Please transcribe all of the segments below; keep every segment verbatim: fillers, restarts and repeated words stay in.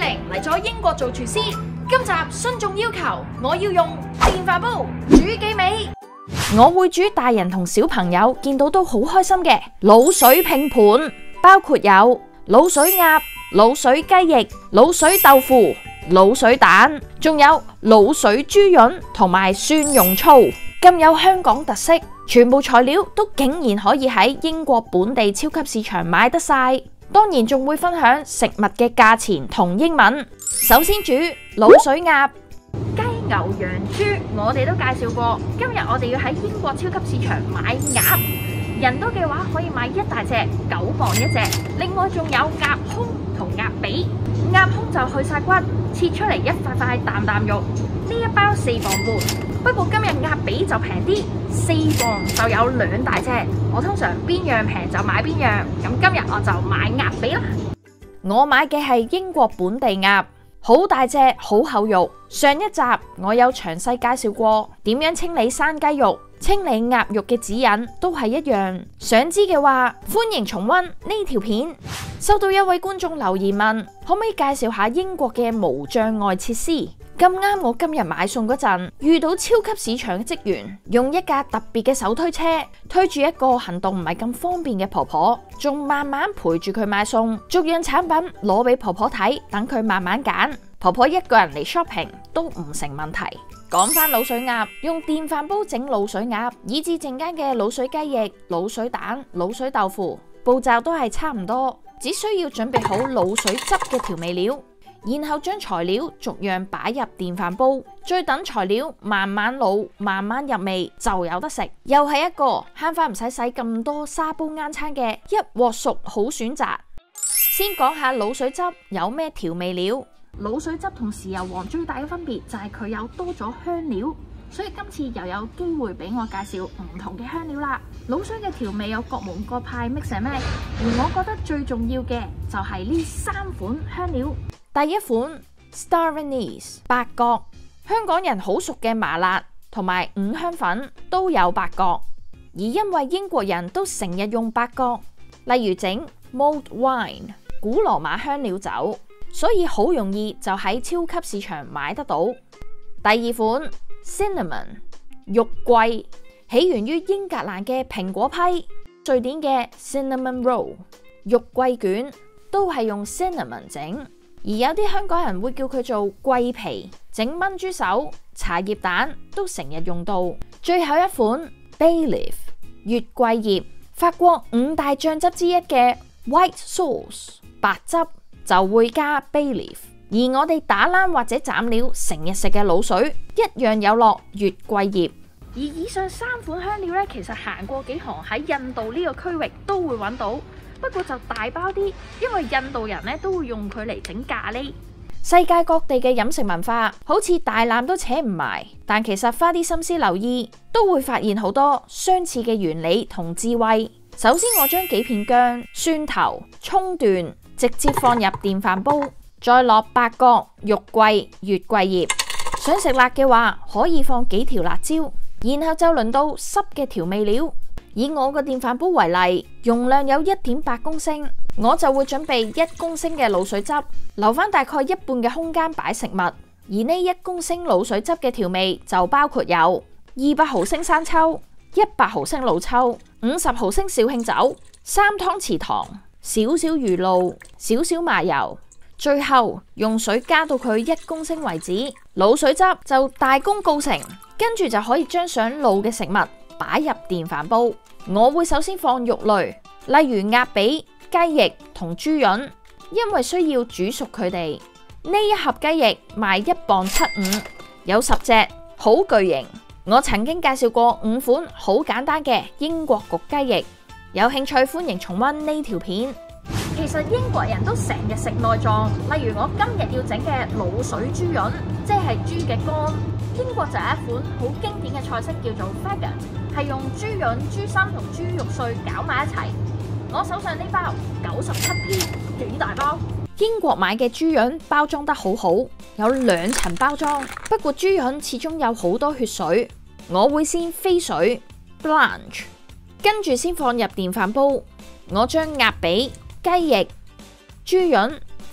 成嚟咗英國做廚師，今集信眾要求我要用電飯煲煮幾味。我會煮大人同小朋友見到都好開心嘅滷水拼盤，包括有滷水鴨、滷水雞翼、滷水豆腐、滷水蛋，仲有滷水豬潤同埋蒜蓉醋，咁有香港特色。全部材料都竟然可以喺英國本地超級市場買得晒，當然仲會分享食物嘅價錢同英文。首先煮滷水鴨。雞、牛、羊、豬我哋都介紹過，今日我哋要喺英國超級市場買鴨，人多嘅話可以買一大隻，九磅一隻。另外仲有鴨胸同鴨髀，鴨胸就去晒骨，切出嚟一塊塊啖啖肉，呢一包四磅半。不過今日鴨髀就平啲，四磅就有兩大隻。我通常邊樣平就買邊樣，咁今日我就買鴨髀啦。我買嘅係英國本地鴨，好大隻，好厚肉。上一集我有詳細介紹過點樣清理生雞肉，清理鴨肉嘅指引都係一樣。想知嘅話，歡迎重溫呢條片。收到一位觀眾留言問，可唔可以介紹下英國嘅無障礙設施？咁啱我今日買餸嗰陣，遇到超級市場嘅職員用一架特別嘅手推車推住一個行動唔係咁方便嘅婆婆，仲慢慢陪住佢買餸，逐樣產品攞俾婆婆睇，等佢慢慢揀。婆婆一個人嚟 shopping 都唔成問題。講翻滷水鴨，用電飯煲整滷水鴨，以至陣間嘅滷水雞翼、滷水蛋、滷水豆腐，步驟都係差唔多，只需要準備好滷水汁嘅調味料。然後將材料逐樣擺入電飯煲，再等材料慢慢滷，慢慢入味就有得食。又係一個慳翻唔使洗咁多砂煲罌罉嘅一鑊熟好選擇。先講下滷水汁有咩調味料。滷水汁同豉油皇最大嘅分別就係佢有多咗香料，所以今次又有機會俾我介紹唔同嘅香料啦。滷水嘅調味有各門各派 mix and match，而我覺得最重要嘅就係呢三款香料。第一款 Star Anise 八角，香港人好熟嘅麻辣同埋五香粉都有八角，而因為英國人都成日用八角，例如整 Mulled Wine 古羅馬香料酒，所以好容易就喺超級市場買得到。第二款 Cinnamon 肉桂，起源於英格蘭嘅蘋果批，瑞典嘅 Cinnamon Roll 肉桂卷都係用 cinnamon 整。而有啲香港人會叫佢做桂皮，整炆豬手、茶葉蛋都成日用到。最後一款 Bay Leaf 月桂葉，法國五大醬汁之一嘅 White Sauce 白汁就會加 Bay Leaf。而我哋打冷或者斬料成日食嘅滷水一樣有落月桂葉。而以上三款香料咧，其實行過幾行喺印度呢個區域都會揾到。不過就大包啲，因為印度人咧都會用佢嚟整咖喱。世界各地嘅飲食文化好似大纜都扯唔埋，但其實花啲心思留意，都會發現好多相似嘅原理同智慧。首先我將幾片薑、蒜頭、蔥段直接放入電飯煲，再落八角、肉桂、月桂葉。想食辣嘅話，可以放幾條辣椒。然後就輪到濕嘅調味料。以我個電飯煲為例，容量有一點八公升，我就會準備一公升嘅滷水汁，留翻大概一半嘅空間擺食物。而呢一公升滷水汁嘅調味就包括有二百毫升生抽、一百毫升老抽、五十毫升紹興酒、三湯匙糖、少少魚露、少少麻油，最後用水加到佢一公升為止，滷水汁就大功告成。跟住就可以將想滷嘅食物擺入電飯煲。我會首先放肉類，例如鴨髀、雞翼同豬潤，因為需要煮熟佢哋。呢一盒雞翼賣一磅七五，有十隻，好巨型。我曾經介紹過五款好簡單嘅英國焗雞翼，有興趣歡迎重溫呢條片。其實英國人都成日食內臟，例如我今日要整嘅滷水豬潤，即係豬嘅肝。英國就有一款好經典嘅菜式叫做 Faggot， 係用豬潤、豬心同豬肉碎攪埋一齊。我手上呢包九十七 P， 幾大包。英國買嘅豬潤包裝得好好，有兩層包裝。不過豬潤始終有好多血水，我會先飛水 blanch， 跟住先放入電飯煲。我將鴨髀、雞翼、豬潤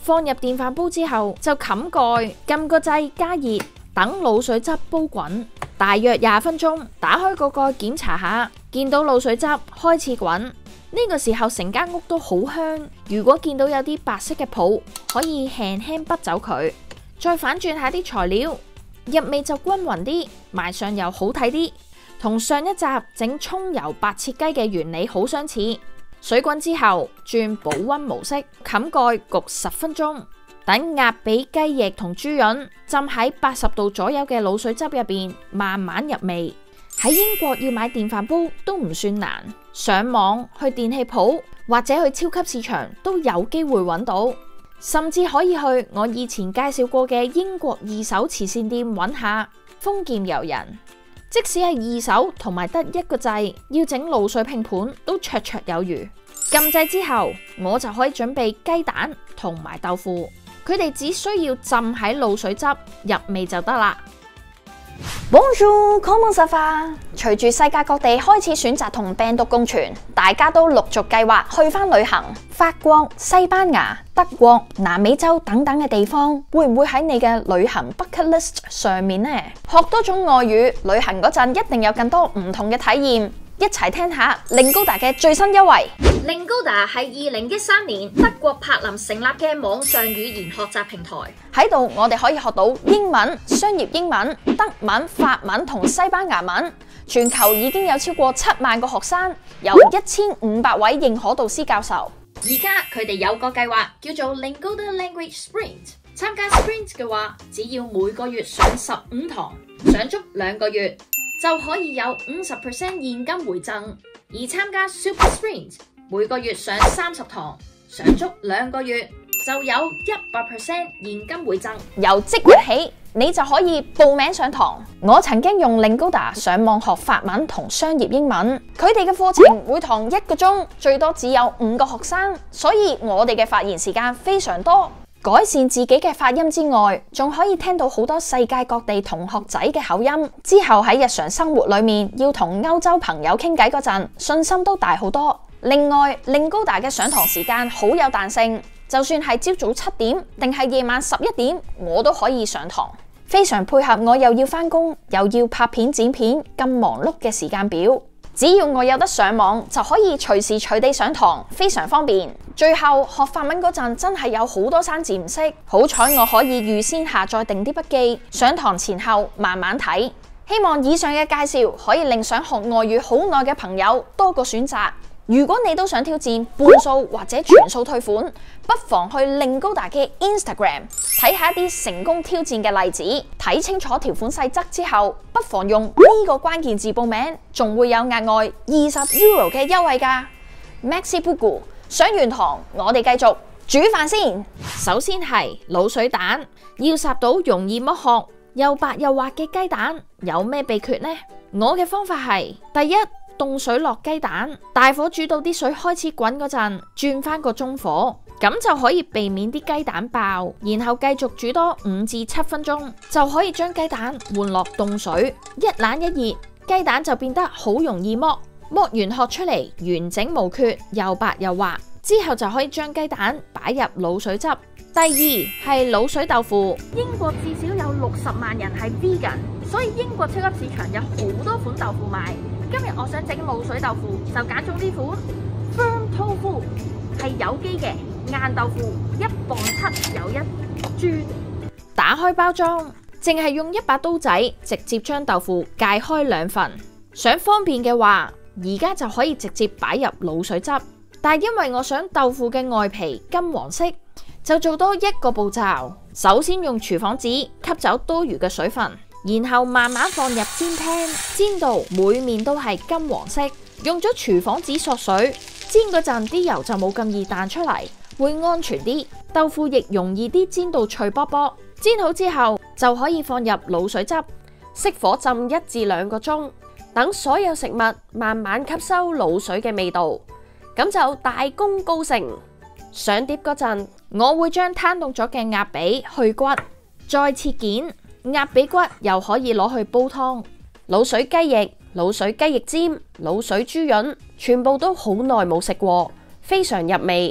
放入電飯煲之後就冚蓋，撳個掣加熱，等滷水汁煲滾，大約廿分鐘。打開個蓋檢查下，見到滷水汁開始滾，呢個時候成間屋都好香。如果見到有啲白色嘅泡，可以輕輕潷走佢。再反轉下啲材料，入味就均勻啲，埋上油好睇啲，同上一集整蔥油白切雞嘅原理好相似。水滾之後轉保溫模式，冚蓋焗十分鐘，等鴨髀、雞翼同豬潤浸喺八十度左右嘅滷水汁入邊，慢慢入味。喺英國要買電飯煲都唔算難，上網去電器鋪或者去超級市場都有機會揾到，甚至可以去我以前介紹過嘅英國二手慈善店揾下。豐儉由人，即使係二手同埋得一個掣，要整滷水拼盤都綽綽有餘。撳掣之後，我就可以準備雞蛋同埋豆腐，佢哋只需要浸喺滷水汁入味就得啦。Bonjour，comment ça va？隨住世界各地開始選擇同病毒共存，大家都陸續計劃去返旅行。法國、西班牙、德國、南美洲等等嘅地方，會唔會喺你嘅旅行 bucket list 上面呢？學多種外語，旅行嗰陣一定有更多唔同嘅體驗。一齊聽下 Lingoda 嘅最新優惠。Lingoda 係二零一三年德國柏林成立嘅網上語言學習平台，喺度我哋可以學到英文、商業英文、德文、法文同西班牙文。全球已經有超過七萬個學生，有一千五百位認可導師教授。而家佢哋有個計劃叫做 Lingoda Language Sprint， 參加 Sprint 嘅話，只要每個月上十五堂，上足兩個月，就可以有五十 percent 現金回贈。而參加 Super Sprint， 每個月上三十堂，上足兩個月，就有一百 percent 現金回贈。由即日起，你就可以報名上堂。我曾經用 Lingoda 上網學法文同商業英文，佢哋嘅課程每堂一個鐘，最多只有五個學生，所以我哋嘅發言時間非常多。改善自己嘅發音之外，仲可以聽到好多世界各地同學仔嘅口音。之後喺日常生活裏面要同歐洲朋友傾偈嗰陣，信心都大好多。另外 Lingoda 嘅上堂時間好有彈性，就算係朝早七點定係夜晚十一點，我都可以上堂，非常配合我又要返工又要拍片剪片咁忙碌嘅時間表。只要我有得上網，就可以隨時隨地上堂，非常方便。最後學法文嗰陣真係有好多生字唔識，好彩我可以預先下載定啲筆記，上堂前後慢慢睇。希望以上嘅介紹可以令想學外語好耐嘅朋友多個選擇。如果你都想挑戰半數或者全數退款，不妨去 Lingoda 嘅 Instagram 睇下一啲成功挑戰嘅例子，睇清楚條款細則之後，不妨用呢個關鍵字報名，仲會有額外二十 euro 嘅優惠㗎。Merci beaucoup！上完堂，我哋繼續煮飯先。首先係滷水蛋，要烚到容易剝殼又白又滑嘅雞蛋，有咩秘訣呢？我嘅方法係第一，凍水落雞蛋，大火煮到啲水開始滾嗰陣，轉翻個中火，咁就可以避免啲雞蛋爆。然後繼續煮多五至七分鐘，就可以將雞蛋換落凍水，一冷一熱，雞蛋就變得好容易剝。剝完殼出嚟完整無缺，又白又滑。之後就可以將雞蛋擺入滷水汁。第二係滷水豆腐。英國至少有六十萬人係 vegan， 所以英國超級市場有好多款豆腐賣。今日我想整滷水豆腐，就揀中呢款 Firm Tofu， 係有機嘅硬豆腐，一磅七有一豬。打開包裝，淨係用一把刀仔直接將豆腐界開兩份。想方便嘅話，而家就可以直接擺入滷水汁。但因為我想豆腐嘅外皮金黃色，就做多一個步驟。首先用廚房紙吸走多餘嘅水分，然後慢慢放入煎 pan， 煎到每面都係金黃色。用咗廚房紙索水，煎嗰陣啲油就冇咁易彈出嚟，會安全啲。豆腐亦容易啲煎到脆卜卜。煎好之後就可以放入滷水汁，熄火浸一至兩個鐘，等所有食物慢慢吸收滷水嘅味道。咁就大功告成。上碟嗰陣，我會將攤凍咗嘅鴨髀去骨，再切件。鴨髀骨又可以攞去煲湯。滷水雞翼、滷水雞翼尖、滷水豬潤，全部都好耐冇食過，非常入味。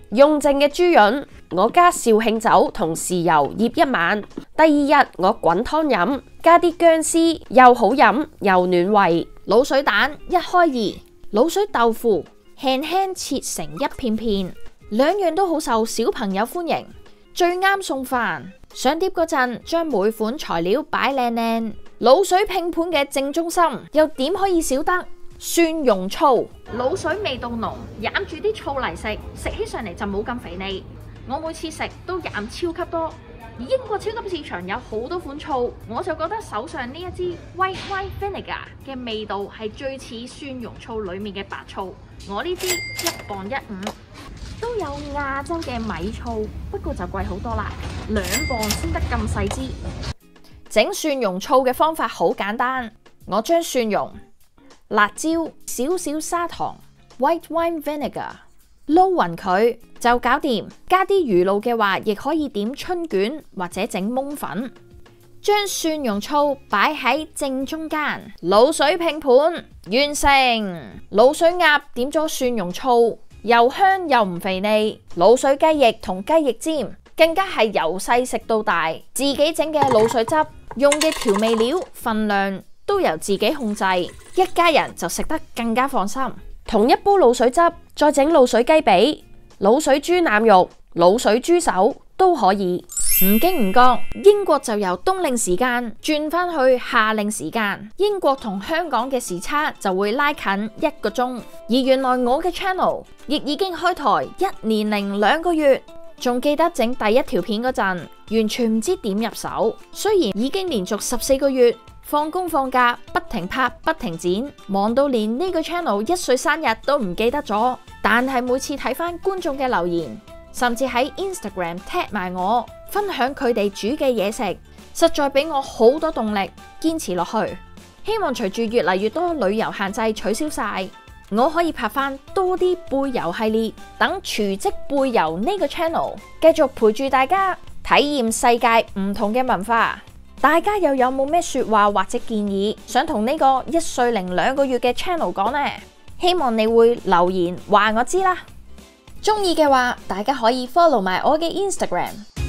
用剩嘅豬潤，我加紹興酒同豉油醃一晚。第二日我滾湯飲，加啲薑絲，又好飲又暖胃。 滷水蛋一開二，滷水豆腐輕輕切成一片片，兩樣都好受小朋友歡迎，最啱送飯。上碟嗰陣，將每款材料擺靚靚。滷水拼盤嘅正中心，又點可以少得蒜蓉醋？滷水味道濃，飲住啲醋嚟食，食起上嚟就冇咁肥膩。我每次食都飲超級多。而英國超級市場有好多款醋，我就覺得手上呢一支 White Wine Vinegar 嘅味道係最似蒜蓉醋裏面嘅白醋。我呢支一磅一五，都有亞洲嘅米醋，不過就貴好多啦，兩磅先得咁細支。整蒜蓉醋嘅方法好簡單，我將蒜蓉、辣椒、少少砂糖、White Wine Vinegar 撈勻佢就搞掂。加啲魚露嘅話，亦可以點春卷或者整檬粉。將蒜蓉醋擺喺正中間，滷水拼盤完成。滷水鴨點咗蒜蓉醋，又香又唔肥膩。滷水雞翼同雞翼尖更加係由細食到大。自己整嘅滷水汁，用嘅調味料份量都由自己控制，一家人就食得更加放心。同一煲滷水汁，再整滷水雞髀、滷水豬腩肉、滷水豬手都可以。唔經唔覺，英國就由冬令時間轉翻去夏令時間，英國同香港嘅時差就會拉近一個鐘。而原來我嘅 channel 亦已經開台一年零兩個月，仲記得整第一條片嗰陣，完全唔知點入手。雖然已經連續十四個月，放工放假不停拍不停剪，忙到連呢個 channel 一歲生日都唔記得咗，但係每次睇翻觀眾嘅留言，甚至喺 Instagram tag 埋我，分享佢哋煮嘅嘢食，實在俾我好多動力堅持落去。希望隨住越嚟越多旅遊限制取消晒，我可以拍翻多啲背遊系列，等廚跡背遊呢個 channel 繼續陪住大家體驗世界唔同嘅文化。大家又有冇咩說話或者建議想同呢個一歲零兩個月嘅 channel 講呢？希望你會留言話我知啦。中意嘅話，大家可以 follow 埋我嘅 Instagram。